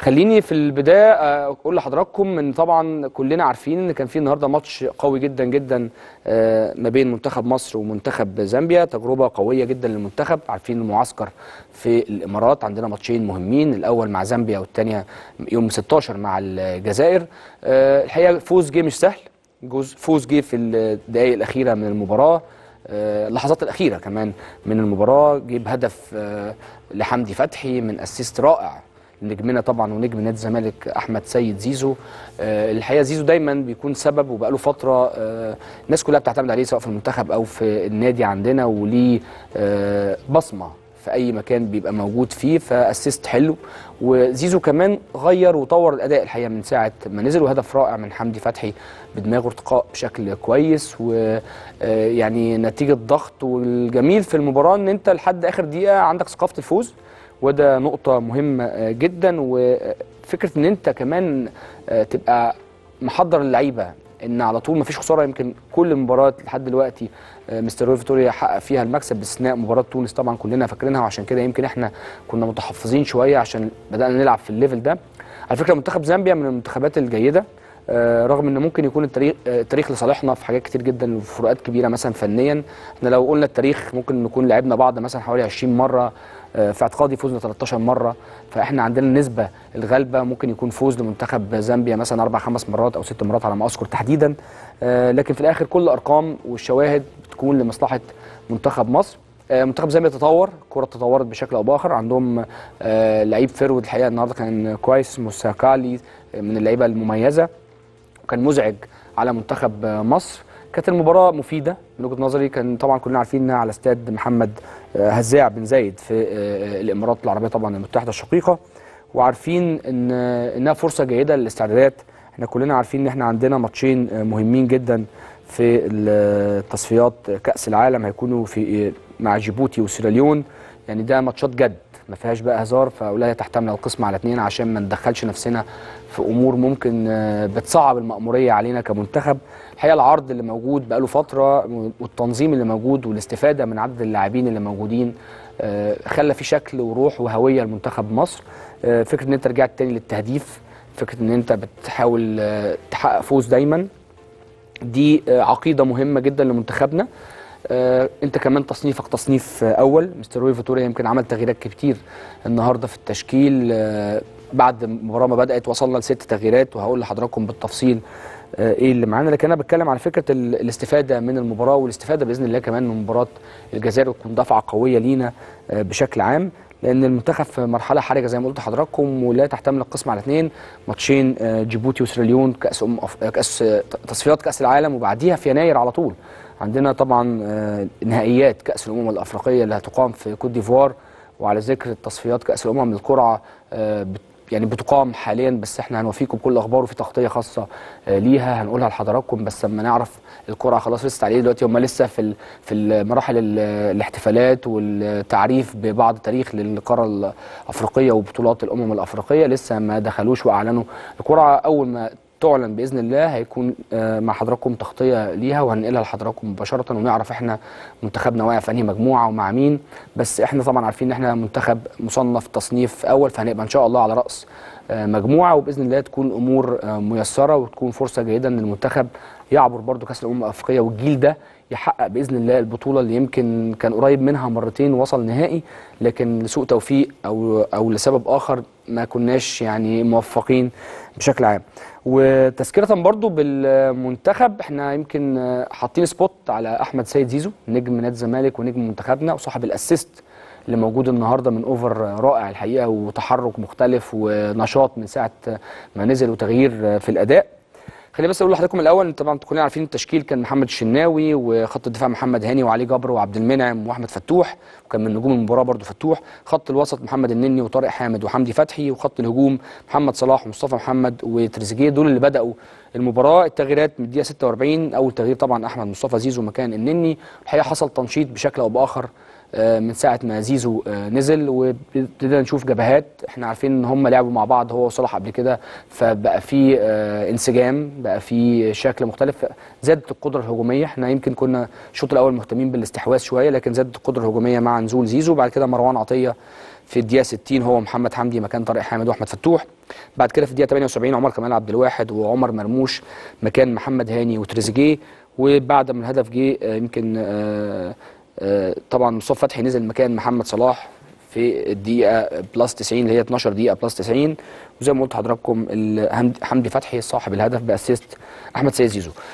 خليني في البدايه اقول لحضراتكم ان طبعا كلنا عارفين ان كان في النهارده ماتش قوي جدا جدا ما بين منتخب مصر ومنتخب زامبيا. تجربه قويه جدا للمنتخب. عارفين المعسكر في الامارات، عندنا ماتشين مهمين، الاول مع زامبيا والثانيه يوم 16 مع الجزائر. الحقيقه فوز جه مش سهل، فوز جه في الدقائق الاخيره من المباراه، اللحظات الاخيره كمان من المباراه، جيب هدف لحمدي فتحي من اسيست رائع نجمنا طبعا ونجم نادي الزمالك احمد سيد زيزو. الحقيقه زيزو دايما بيكون سبب، وبقاله فتره الناس كلها بتعتمد عليه سواء في المنتخب او في النادي عندنا، وليه بصمه في اي مكان بيبقى موجود فيه، فاسيست حلو. وزيزو كمان غير وطور الاداء الحقيقه من ساعه ما نزل، وهدف رائع من حمدي فتحي بدماغه، ارتقاء بشكل كويس، ويعني نتيجه ضغط. والجميل في المباراه ان انت لحد اخر دقيقه عندك ثقافه الفوز، وده نقطة مهمة جدا. وفكرة ان انت كمان تبقى محضر اللعيبة ان على طول مفيش خسارة. يمكن كل المباريات لحد دلوقتي مستر روي فيتوريا حقق فيها المكسب باستثناء مباراة تونس، طبعا كلنا فاكرينها، وعشان كده يمكن احنا كنا متحفظين شوية عشان بدأنا نلعب في الليفل ده. على فكرة منتخب زامبيا من المنتخبات الجيدة، رغم ان ممكن يكون التاريخ لصالحنا في حاجات كتير جدا وفروقات كبيره. مثلا فنيا احنا لو قلنا التاريخ ممكن نكون لعبنا بعض مثلا حوالي 20 مره، في اعتقادي فوزنا 13 مره، فاحنا عندنا النسبه الغالبه ممكن يكون فوز لمنتخب زامبيا مثلا 4 5 مرات او 6 مرات على ما اذكر تحديدا. لكن في الاخر كل الارقام والشواهد بتكون لمصلحه منتخب مصر. منتخب زامبيا تطور، الكره تطورت بشكل او باخر، عندهم لعيب فيرود الحقيقه النهارده كان كويس، موساكالي من اللعيبه المميزه، وكان مزعج على منتخب مصر. كانت المباراه مفيده من وجهه نظري. كان طبعا كلنا عارفين انها على استاد محمد هزاع بن زايد في الامارات العربيه طبعا المتحده الشقيقه، وعارفين انها فرصه جيده للاستعدادات. احنا كلنا عارفين ان احنا عندنا ماتشين مهمين جدا في التصفيات كاس العالم، هيكونوا في مع جيبوتي وسيراليون. يعني ده ماتشات جد ما فيهاش بقى هزار، فأولها تحتمل القسم على 2 عشان ما ندخلش نفسنا في امور ممكن بتصعب المأمورية علينا كمنتخب. الحقيقه العرض اللي موجود بقاله فتره والتنظيم اللي موجود والاستفاده من عدد اللاعبين اللي موجودين خلى في شكل وروح وهويه لمنتخب مصر. فكره ان انت رجعت تاني للتهديف، فكره ان انت بتحاول تحقق فوز دايما، دي عقيده مهمه جدا لمنتخبنا. انت كمان تصنيفك تصنيف اول. مستر روي فيتوريا يمكن عمل تغييرات كتير النهارده في التشكيل. بعد المباراه ما بدات وصلنا ل6 تغييرات، وهقول لحضراتكم بالتفصيل ايه اللي معانا. لكن انا بتكلم على فكره الاستفاده من المباراه، والاستفاده باذن الله كمان من مباراه الجزائر، وتكون دفعه قويه لينا بشكل عام، لان المنتخب في مرحله حرجه زي ما قلت لحضراتكم، ولا تحتمل القسم على 2. ماتشين جيبوتي وسيراليون كاس تصفيات كاس العالم، وبعديها في يناير على طول عندنا طبعا نهائيات كاس الامم الافريقيه اللي هتقام في كوت ديفوار. وعلى ذكر التصفيات كاس الامم القرعه يعني بتقام حاليا، بس احنا هنوفيكم بكل اخبار، وفي تغطيه خاصه ليها هنقولها لحضراتكم بس لما نعرف القرعه خلاص. لسه عليه دلوقتي، هم لسه في المراحل الاحتفالات والتعريف ببعض تاريخ للقاره الافريقيه وبطولات الامم الافريقيه، لسه ما دخلوش واعلنوا القرعه. اول ما تعلن باذن الله هيكون مع حضراتكم تغطيه ليها وهننقلها لحضراتكم مباشره، ونعرف احنا منتخبنا واقع في انهي مجموعه ومع مين. بس احنا طبعا عارفين ان احنا منتخب مصنف تصنيف اول، فهنبقى ان شاء الله على راس مجموعه، وباذن الله تكون الامور ميسره، وتكون فرصه جيده ان المنتخب يعبر برضو كاس الامم الافريقيه، والجيل ده يحقق باذن الله البطوله اللي يمكن كان قريب منها مرتين ووصل نهائي، لكن لسوء توفيق او لسبب اخر ما كناش يعني موفقين بشكل عام. وتذكرة برضو بالمنتخب، احنا يمكن حاطين سبوت على احمد سيد زيزو نجم نادي الزمالك ونجم منتخبنا وصاحب الاسيست اللي موجود النهارده من اوفر رائع الحقيقه، وتحرك مختلف ونشاط من ساعه ما نزل، وتغيير في الاداء. خليني بس اقول لحضراتكم الاول، طبعا كلنا عارفين التشكيل كان محمد الشناوي، وخط الدفاع محمد هاني وعلي جبر وعبد المنعم واحمد فتوح، وكان من نجوم المباراه برضو فتوح. خط الوسط محمد النني وطارق حامد وحمدي فتحي، وخط الهجوم محمد صلاح ومصطفى محمد وتريزيجيه، دول اللي بداوا المباراه. التغييرات من الدقيقه 46، اول تغيير طبعا احمد مصطفى زيزو مكان النني. الحقيقه حصل تنشيط بشكل او باخر من ساعه ما زيزو نزل، وابتدينا نشوف جبهات. احنا عارفين ان هم لعبوا مع بعض هو وصلاح قبل كده، فبقى في انسجام، بقى في شكل مختلف، زادت القدره الهجوميه. احنا يمكن كنا الشوط الاول مهتمين بالاستحواذ شويه، لكن زادت القدره الهجوميه مع نزول زيزو. بعد كده مروان عطيه في الدقيقه 60 هو محمد حمدي مكان طارق حامد واحمد فتوح. بعد كده في الدقيقه 78 عمر كمال عبد الواحد وعمر مرموش مكان محمد هاني وتريزيجيه. وبعد ما الهدف جه يمكن طبعا مصطفى فتحي نزل مكان محمد صلاح في الدقيقه بلس 90 اللي هي 12 دقيقه بلس 90. وزي ما قلت لحضراتكم حمدي فتحي صاحب الهدف باسيست احمد سيد زيزو.